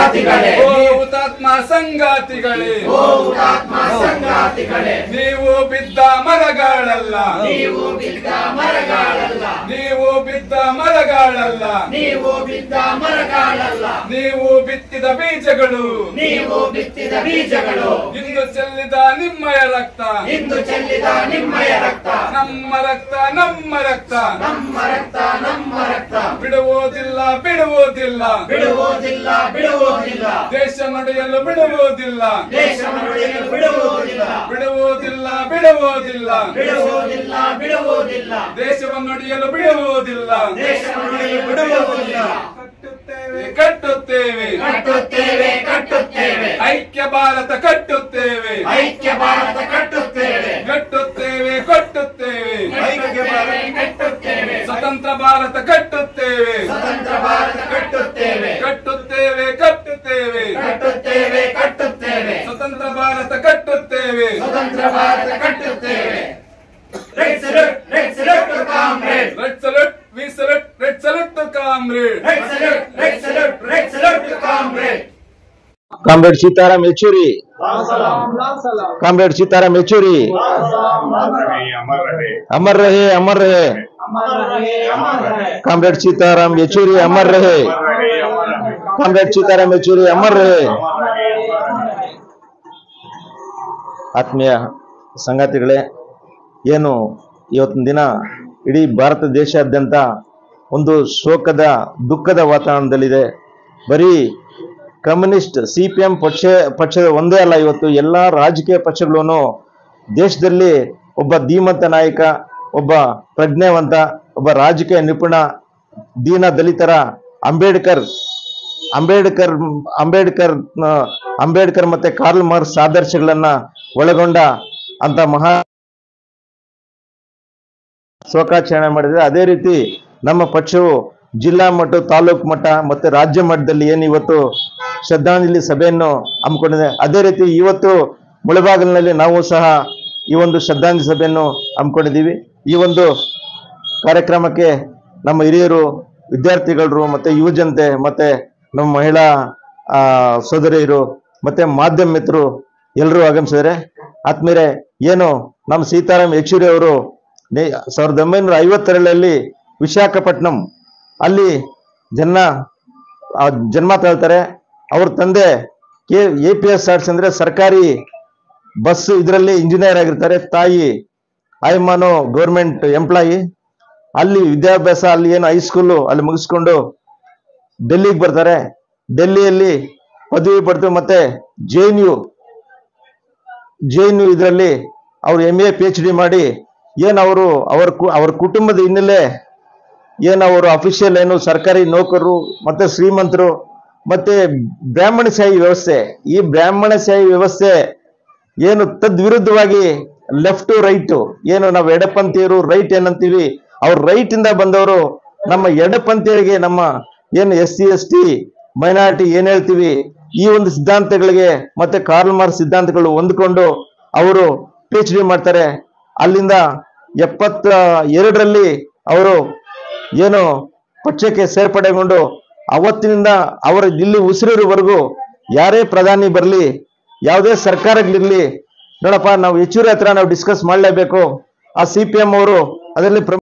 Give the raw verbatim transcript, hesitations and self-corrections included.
ಸಂಗಾತಿಗಳೇ ಓ ಹುತಾತ್ಮ ಸಂಗಾತಿಗಳೇ ಓ ಹುತಾತ್ಮ ಸಂಗಾತಿಗಳೇ ನೀವು ಬಿದ್ದ ಮರಗಳಲ್ಲ ನೀವು ಬಿದ್ದ ಮರಗಳಲ್ಲ ನೀವು ಬಿದ್ದ ಮರಗಳಲ್ಲ ನೀವು ಬಿದ್ದ ಮರಗಳಲ್ಲ ನೀವು ಬಿತ್ತಿದ ಬೀಜಗಳು ನೀವು ಬಿತ್ತಿದ ಬೀಜಗಳು ಇಂದು ಚೆಲ್ಲಿದ ನಿಮ್ಮಯ ರಕ್ತ ಇಂದು ಚೆಲ್ಲಿದ ನಿಮ್ಮಯ ರಕ್ತ ನಮ್ಮ ರಕ್ತ ನಮ್ಮ ರಕ್ತ ನಮ್ಮ ರಕ್ತ ನಮ್ಮ ರಕ್ತ ಬಿಡುವುದಿಲ್ಲ ಬಿಡುವುದಿಲ್ಲ ಬಿಡುವುದಿಲ್ಲ ಬಿಡುವುದಿಲ್ಲ ದೇಶ ನಡೆಯಲು ಬಿಡುವುದಿಲ್ಲ ದೇಶ ನಡೆಯಲು ಬಿಡುವುದಿಲ್ಲ ಬಿಡುವುದಿಲ್ಲ ಬಿಡುವುದಿಲ್ಲ ಬಿಡುವುದಿಲ್ಲ ಬಿಡುವುದಿಲ್ಲ ದೇಶವನ್ನು ನಡೆಯಲು ಬಿಡುವುದಿಲ್ಲ ದೇಶ ನಡೆಯಲು ಬಿಡುವುದಿಲ್ಲ ಕಟ್ಟುತ್ತೇವೆ ಕಟ್ಟುತ್ತೇವೆ ಕಟ್ಟುತ್ತೇವೆ ಐಕ್ಯ ಭಾರತ ಕಟ್ಟುತ್ತೇವೆ ಐಕ್ಯ ಭಾರತ ಕಟ್ಟುತ್ತೇವೆ ಕಟ್ಟುತ್ತೇವೆ ಕಟ್ಟುತ್ತೇವೆ ಐಕ್ಯ ಭಾರತ ಕಟ್ಟುತ್ತೇವೆ ಸ್ವತಂತ್ರ ಭಾರತ ಕಟ್ಟುತ್ತೇವೆ ಸ್ವತಂತ್ರ ಭಾರತ ಕಟ್ಟುತ್ತೇವೆ ಕಟ್ಟುತ್ತೇವೆ ಕಟ್ಟುತ್ತೇವೆ ಕಟ್ಟುತ್ತೇವೆ ಕಟ್ಟುತ್ತೇವೆ ಸ್ವತಂತ್ರ ಭಾರತ ಕಟ್ಟುತ್ತೇವೆ ಸ್ವತಂತ್ರ ಭಾರತ ಕಟ್ಟುತ್ತೇವೆ red salute red salute to comrade red salute we salute red salute to comrade red salute red salute red salute to comrade comrade Sitaram Yechury comrade Sitaram Yechury अमर रहे अमर रहे ಕಾಮ್ರೇಡ್ ಸೀತಾರಾಮ್ ಯೆಚೂರಿ अमर रहे ಕಾಮ್ರೇಡ್ ಸೀತಾರಾಮ್ ಯೆಚೂರಿ अमर रहे ಆತ್ಮೀಯ ಸಂಗಾತಿಗಳೇ, ಏನು ಇವತ್ತಿನ ದಿನ ಇಡೀ ಭಾರತ ದೇಶಾದ್ಯಂತ ಒಂದು ಶೋಕದ ದುಃಖದ ವಾತಾವರಣದಲ್ಲಿದೆ. ಬರೀ ಕಮ್ಯುನಿಸ್ಟ್ ಸಿ ಪಿ ಎಂ ಪಕ್ಷ ಪಕ್ಷದ ಒಂದೇ ಅಲ್ಲ, ಇವತ್ತು ಎಲ್ಲ ರಾಜಕೀಯ ಪಕ್ಷಗಳೂ ದೇಶದಲ್ಲಿ ಒಬ್ಬ ಧೀಮಂತ ನಾಯಕ, ಒಬ್ಬ ಪ್ರಜ್ಞಾವಂತ, ಒಬ್ಬ ರಾಜಕೀಯ ನಿಪುಣ, ದೀನ ದಲಿತರ ಅಂಬೇಡ್ಕರ್ ಅಂಬೇಡ್ಕರ್ ಅಂಬೇಡ್ಕರ್ ಅಂಬೇಡ್ಕರ್ ಮತ್ತೆ ಕಾರ್ಲ್ ಮಾರ್ಕ್ಸ್ ಆದರ್ಶಗಳನ್ನ ಒಳಗೊಂಡ ಅಂತ ಮಹಾ ಶೋಕಾಚರಣೆ ಮಾಡಿದ್ರೆ, ಅದೇ ರೀತಿ ನಮ್ಮ ಪಕ್ಷವು ಜಿಲ್ಲಾ ಮಟ್ಟ, ತಾಲೂಕು ಮಟ್ಟ ಮತ್ತೆ ರಾಜ್ಯ ಮಟ್ಟದಲ್ಲಿ ಏನು ಇವತ್ತು ಶ್ರದ್ಧಾಂಜಲಿ ಸಭೆಯನ್ನು ಹಮ್ಮಿಕೊಂಡಿದೆ, ಅದೇ ರೀತಿ ಇವತ್ತು ಮುಳಬಾಗಿಲಿನಲ್ಲಿ ನಾವು ಸಹ ಈ ಒಂದು ಶ್ರದ್ಧಾಂಜಲಿ ಸಭೆಯನ್ನು ಹಮ್ಮಿಕೊಂಡಿದ್ದೀವಿ. ಈ ಒಂದು ಕಾರ್ಯಕ್ರಮಕ್ಕೆ ನಮ್ಮ ಹಿರಿಯರು, ವಿದ್ಯಾರ್ಥಿಗಳು ಮತ್ತೆ ಯುವ ಜನತೆ ಮತ್ತೆ ನಮ್ಮ ಮಹಿಳಾ ಸೋದರಿಯರು ಮತ್ತೆ ಮಾಧ್ಯಮ ಮಿತ್ರರು ಎಲ್ಲರೂ ಆಗಮಿಸಿದರೆ, ಆತ್ಮೀಯರೇ, ಏನು ನಮ್ಮ ಸೀತಾರಾಮ್ ಯೆಚೂರಿ ಅವರು ಸಾವಿರದ ಒಂಬೈನೂರ ಐವತ್ತೆರಡರಲ್ಲಿ ವಿಶಾಖಪಟ್ಟಣಂ ಅಲ್ಲಿ ಜನ್ಮ ಜನ್ಮ ತಳ್ತಾರೆ. ಅವ್ರ ತಂದೆ K A P S arts ಅಂದ್ರೆ ಸರ್ಕಾರಿ ಬಸ್ ಇದರಲ್ಲಿ ಇಂಜಿನಿಯರ್ ಆಗಿರ್ತಾರೆ. ತಾಯಿ ಆಯಮ್ಮನು ಗೌರ್ಮೆಂಟ್ ಎಂಪ್ಲಾಯಿ. ಅಲ್ಲಿ ವಿದ್ಯಾಭ್ಯಾಸ, ಅಲ್ಲಿ ಏನು ಹೈಸ್ಕೂಲು ಅಲ್ಲಿ ಮುಗಿಸ್ಕೊಂಡು ಡೆಲ್ಲಿಗೆ ಬರ್ತಾರೆ. ಡೆಲ್ಲಿಯಲ್ಲಿ ಪದವಿ ಪಡೆದು ಮತ್ತೆ J N U J N U ಇದರಲ್ಲಿ ಅವರು M A P H D ಮಾಡಿ ಏನು ಅವರು ಅವರ ಅವ್ರ ಕುಟುಂಬದ ಹಿನ್ನೆಲೆ ಏನು ಅವರು ಅಫಿಷಿಯಲ್ ಏನು ಸರ್ಕಾರಿ ನೌಕರರು ಮತ್ತೆ ಶ್ರೀಮಂತರು ಮತ್ತೆ ಬ್ರಾಹ್ಮಣಶಾಹಿ ವ್ಯವಸ್ಥೆ, ಈ ಬ್ರಾಹ್ಮಣಶಾಹಿ ವ್ಯವಸ್ಥೆ ಏನು ತದ್ವಿರುದ್ಧವಾಗಿ ಲೆಫ್ಟ್ ರೈಟ್, ಏನು ನಾವು ಎಡಪಂಥೀಯರು ರೈಟ್ ಏನಂತೀವಿ, ಅವ್ರ ರೈಟ್ ಇಂದ ಬಂದವರು ನಮ್ಮ ಎಡಪಂಥೀಯರಿಗೆ, ನಮ್ಮ ಏನು S C S T minority ಏನ್ ಹೇಳ್ತೀವಿ, ಈ ಒಂದು ಸಿದ್ಧಾಂತಗಳಿಗೆ ಮತ್ತೆ ಕಾರ್ಲ್ ಮಾರ್ಕ್ಸ್ ಸಿದ್ಧಾಂತಗಳು ಹೊಂದ್ಕೊಂಡು ಅವರು ಪಿ ಎಚ್ ಡಿ ಮಾಡ್ತಾರೆ. ಅಲ್ಲಿಂದ ಎಪ್ಪತ್ತ ಎರಡರಲ್ಲಿ ಅವರು ಏನು ಪಕ್ಷಕ್ಕೆ ಸೇರ್ಪಡೆಗೊಂಡು ಅವತ್ತಿನಿಂದ ಅವರ ಇಲ್ಲಿ ಉಸಿರಿರುವವರೆಗೂ ಯಾರೇ ಪ್ರಧಾನಿ ಬರಲಿ, ಯಾವುದೇ ಸರ್ಕಾರಗಳಿರ್ಲಿ, ನೋಡಪ್ಪ ನಾವು ಯೆಚೂರಿ ಹತ್ರ ನಾವು ಡಿಸ್ಕಸ್ ಮಾಡಲೇಬೇಕು. ಆ ಸಿ ಪಿ ಎಂ ಅವರು ಅದರಲ್ಲಿ